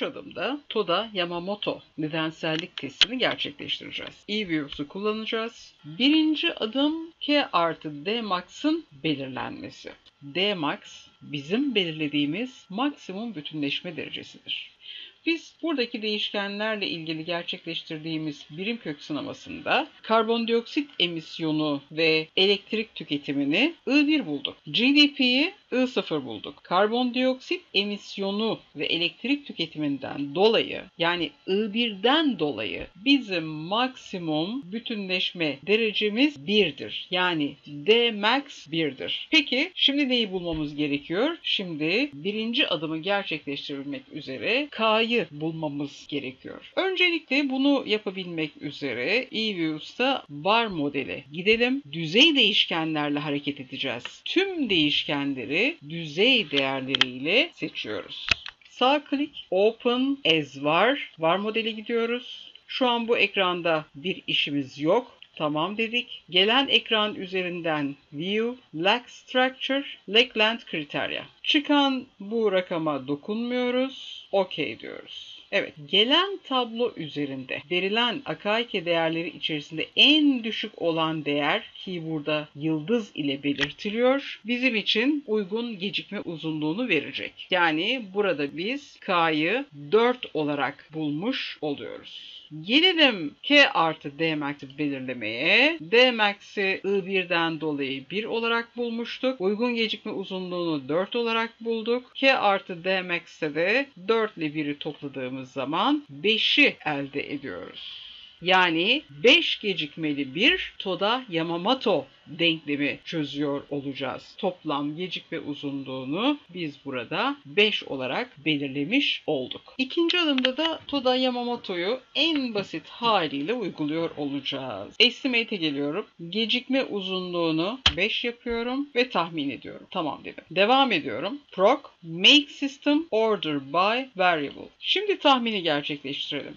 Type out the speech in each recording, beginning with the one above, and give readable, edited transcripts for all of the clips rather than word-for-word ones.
3 adımda Toda Yamamoto nedensellik testini gerçekleştireceğiz. eViews'u kullanacağız. Birinci adım K artı Dmax'ın belirlenmesi. Dmax bizim belirlediğimiz maksimum bütünleşme derecesidir. Biz buradaki değişkenlerle ilgili gerçekleştirdiğimiz birim kök sınamasında karbondioksit emisyonu ve elektrik tüketimini I1 bulduk. GDP'yi I0 bulduk. Karbondioksit emisyonu ve elektrik tüketiminden dolayı, yani I1'den dolayı bizim maksimum bütünleşme derecemiz 1'dir. Yani Dmax 1'dir. Peki şimdi neyi bulmamız gerekiyor? Şimdi birinci adımı gerçekleştirilmek üzere K'yı bulmamız gerekiyor. Öncelikle bunu yapabilmek üzere eViews'ta var modele gidelim. Düzey değişkenlerle hareket edeceğiz. Tüm değişkenleri düzey değerleriyle seçiyoruz. Sağ klik Open as var modele gidiyoruz. Şu an bu ekranda bir işimiz yok. Tamam dedik. Gelen ekran üzerinden View, Lag Structure, Lakeland Criteria. Çıkan bu rakama dokunmuyoruz. OK diyoruz. Evet, gelen tablo üzerinde verilen AKK değerleri içerisinde en düşük olan değer, ki burada yıldız ile belirtiliyor, bizim için uygun gecikme uzunluğunu verecek. Yani burada biz K'yı 4 olarak bulmuş oluyoruz. Gelelim K artı Dmax'i belirlemeye. Dmax'i I1'den dolayı 1 olarak bulmuştuk. Uygun gecikme uzunluğunu 4 olarak bulduk. K artı Dmax'te de 4 ile 1'i topladığımız zaman 5'i elde ediyoruz. Yani 5 gecikmeli bir Toda Yamamoto denklemi çözüyor olacağız. Toplam gecikme uzunluğunu biz burada 5 olarak belirlemiş olduk. İkinci adımda da Toda Yamamoto'yu en basit haliyle uyguluyor olacağız. Estimate'e geliyorum. Gecikme uzunluğunu 5 yapıyorum ve tahmin ediyorum. Tamam dedim. Devam ediyorum. Proc make system order by variable. Şimdi tahmini gerçekleştirelim.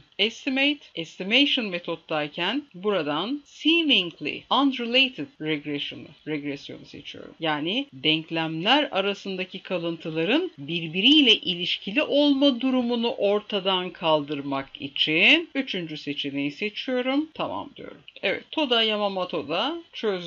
Estimation metottayken buradan seemingly unrelated regresyonu seçiyorum. Yani denklemler arasındaki kalıntıların birbiriyle ilişkili olma durumunu ortadan kaldırmak için 3. seçeneği seçiyorum. Tamam diyorum. Evet, Toda Yamamoto'da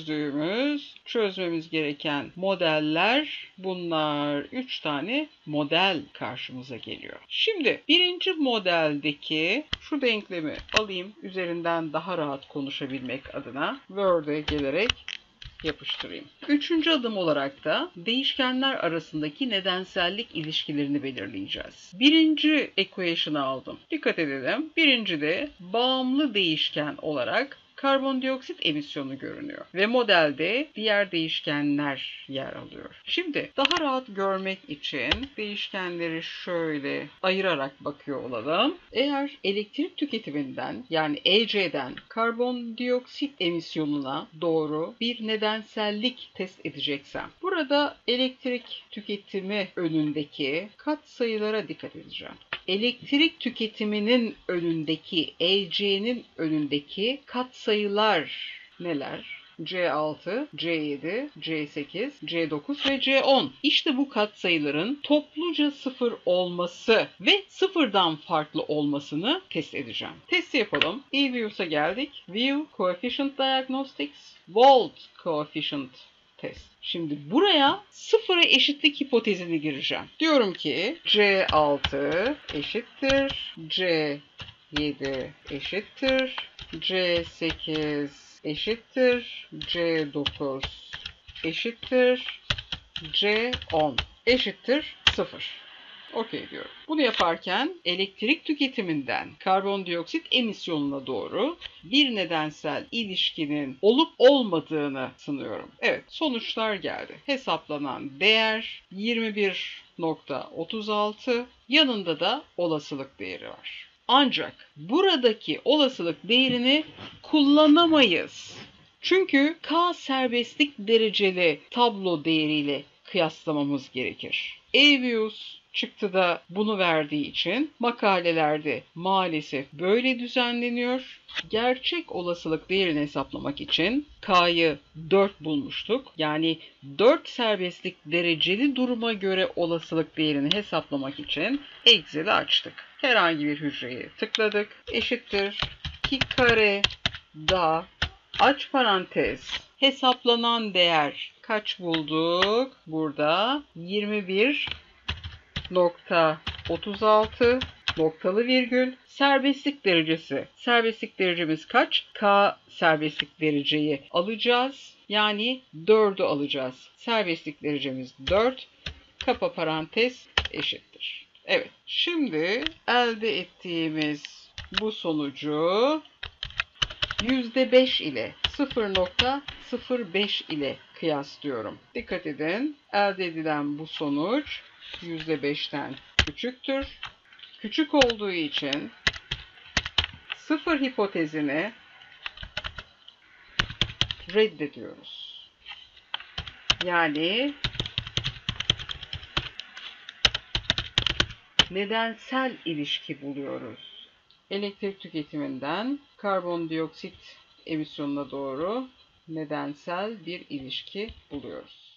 çözmemiz gereken modeller bunlar. 3 tane model karşımıza geliyor. Şimdi birinci modeldeki şu denklemi alayım, üzerinden daha rahat konuşabilmek adına Word'e gelerek yapıştırayım. Üçüncü adım olarak da değişkenler arasındaki nedensellik ilişkilerini belirleyeceğiz. Birinci equation'ı aldım. Dikkat edelim. Birincide bağımlı değişken olarak karbondioksit emisyonu görünüyor. Ve modelde diğer değişkenler yer alıyor. Şimdi daha rahat görmek için değişkenleri şöyle ayırarak bakıyor olalım. Eğer elektrik tüketiminden, yani EC'den karbondioksit emisyonuna doğru bir nedensellik test edeceksem, burada elektrik tüketimi önündeki katsayılara dikkat edeceğim. Elektrik tüketiminin önündeki, EC'nin önündeki katsayılar neler? C6, C7, C8, C9 ve C10. İşte bu katsayıların topluca 0 olması ve sıfırdan farklı olmasını test edeceğim. Testi yapalım. eViews'a geldik. View Coefficient Diagnostics, Volt Coefficient Test. Şimdi buraya sıfıra eşitlik hipotezini gireceğim. Diyorum ki C6 eşittir, C7 eşittir, C8 eşittir, C9 eşittir, C10 eşittir 0. Okey diyorum. Bunu yaparken elektrik tüketiminden karbondioksit emisyonuna doğru bir nedensel ilişkinin olup olmadığını sınıyorum. Evet, sonuçlar geldi. Hesaplanan değer 21.36, yanında da olasılık değeri var. Ancak buradaki olasılık değerini kullanamayız. Çünkü K serbestlik dereceli tablo değeriyle kıyaslamamız gerekir. eViews çıktıda bunu verdiği için makalelerde maalesef böyle düzenleniyor. Gerçek olasılık değerini hesaplamak için K'yı 4 bulmuştuk. Yani 4 serbestlik dereceli duruma göre olasılık değerini hesaplamak için Excel'i açtık. Herhangi bir hücreye tıkladık. Eşittir 2 kare da aç parantez hesaplanan değer kaç bulduk? Burada 21.36 noktalı virgül serbestlik derecesi. Serbestlik derecemiz kaç? K serbestlik dereceyi alacağız. Yani 4'ü alacağız. Serbestlik derecemiz 4. Kapa parantez eşittir. Evet. Şimdi elde ettiğimiz bu sonucu %5 ile 0.05 ile kıyaslıyorum. Dikkat edin. Elde edilen bu sonuç %5'ten küçüktür. Küçük olduğu için sıfır hipotezini reddediyoruz. Yani nedensel ilişki buluyoruz. Elektrik tüketiminden karbondioksit emisyonuna doğru nedensel bir ilişki buluyoruz.